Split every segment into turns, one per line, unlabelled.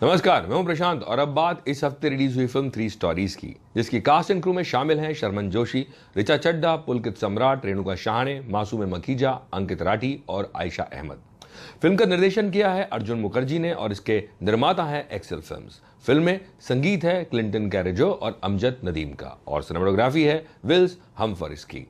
नमस्कार, मैं हूं प्रशांत और अब बात इस हफ्ते रिलीज हुई फिल्म 3 स्टोरीज की, जिसकी कास्ट एंड क्रू में शामिल हैं शर्मन जोशी, ऋचा चड्ढा, पुलकित सम्राट, रेणुका शाहने, मासूम मखीजा, अंकित राठी और आयशा अहमद। फिल्म का निर्देशन किया है अर्जुन मुखर्जी ने और इसके निर्माता हैं एक्सेल फिल्म्स। फिल्म में संगीत है क्लिंटन कैरेजो और अमजद नदीम का और सिनेमेटोग्राफी है विल्स हमफरिस की।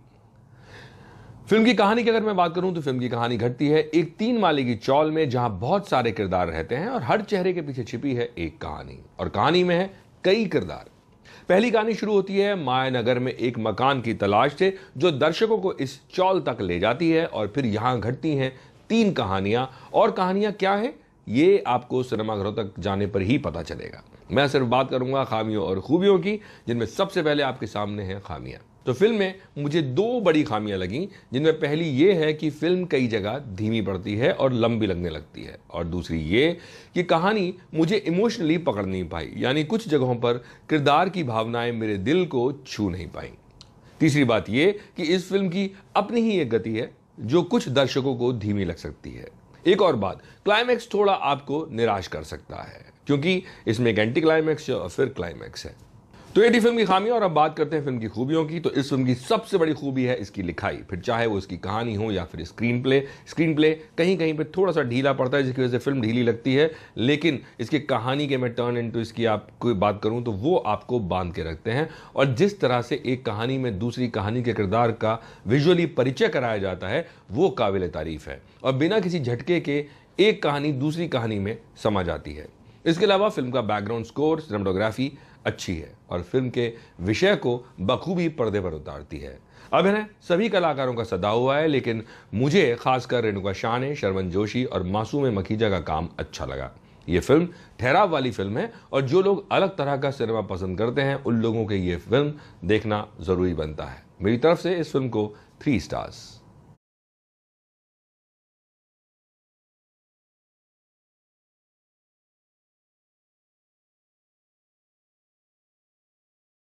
फिल्म की कहानी की अगर मैं बात करूं तो फिल्म की कहानी घटती है एक 3 माले की चौल में, जहां बहुत सारे किरदार रहते हैं और हर चेहरे के पीछे छिपी है एक कहानी, और कहानी में है कई किरदार। पहली कहानी शुरू होती है मायानगर में एक मकान की तलाश से, जो दर्शकों को इस चौल तक ले जाती है और फिर यहां घटती हैं 3 कहानियां। और कहानियां क्या है ये आपको सिनेमाघरों तक जाने पर ही पता चलेगा। मैं सिर्फ बात करूंगा खामियों और खूबियों की, जिनमें सबसे पहले आपके सामने है खामियां। तो फिल्म में मुझे 2 बड़ी खामियां लगी, जिनमें पहली ये है कि फिल्म कई जगह धीमी पड़ती है और लंबी लगने लगती है, और दूसरी ये कि कहानी मुझे इमोशनली पकड़ नहीं पाई, यानी कुछ जगहों पर किरदार की भावनाएं मेरे दिल को छू नहीं पाई। तीसरी बात ये कि इस फिल्म की अपनी ही एक गति है जो कुछ दर्शकों को धीमी लग सकती है। एक और बात, क्लाइमैक्स थोड़ा आपको निराश कर सकता है, क्योंकि इसमें एक एंटी क्लाइमैक्स और फिर क्लाइमैक्स है। तो ये थी फिल्म की खामियां, और अब बात करते हैं फिल्म की खूबियों की। तो इस फिल्म की सबसे बड़ी खूबी है इसकी लिखाई, फिर चाहे वो इसकी कहानी हो या फिर स्क्रीन प्ले कहीं कहीं पे थोड़ा सा ढीला पड़ता है, जिसकी वजह से फिल्म ढीली लगती है, लेकिन इसकी कहानी के मैं टर्न इनटू इसकी आपको बात करूं तो वो आपको बांध के रखते हैं। और जिस तरह से एक कहानी में दूसरी कहानी के किरदार का विजुअली परिचय कराया जाता है वो काबिल तारीफ है, और बिना किसी झटके के एक कहानी दूसरी कहानी में समा जाती है। इसके अलावा फिल्म का बैकग्राउंड स्कोर, सिनेमेटोग्राफी अच्छी है और फिल्म के विषय को बखूबी पर्दे पर उतारती है। अभिनय सभी कलाकारों का सदा हुआ है, लेकिन मुझे खासकर रेणुका शाहने, शर्मन जोशी और मासूम मखीजा का काम अच्छा लगा। ये फिल्म ठहराव वाली फिल्म है, और जो लोग अलग तरह का सिनेमा पसंद करते हैं उन लोगों के ये फिल्म देखना जरूरी बनता है। मेरी तरफ से इस फिल्म को 3 स्टार्स।